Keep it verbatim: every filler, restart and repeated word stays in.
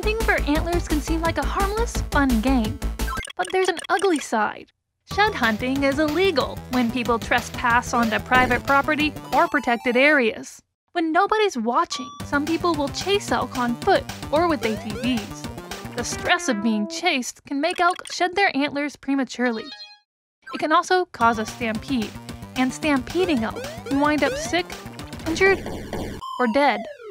Hunting for antlers can seem like a harmless, fun game. But there's an ugly side. Shed hunting is illegal when people trespass onto private property or protected areas. When nobody's watching, some people will chase elk on foot or with A T Vs. The stress of being chased can make elk shed their antlers prematurely. It can also cause a stampede, and stampeding elk can wind up sick, injured, or dead.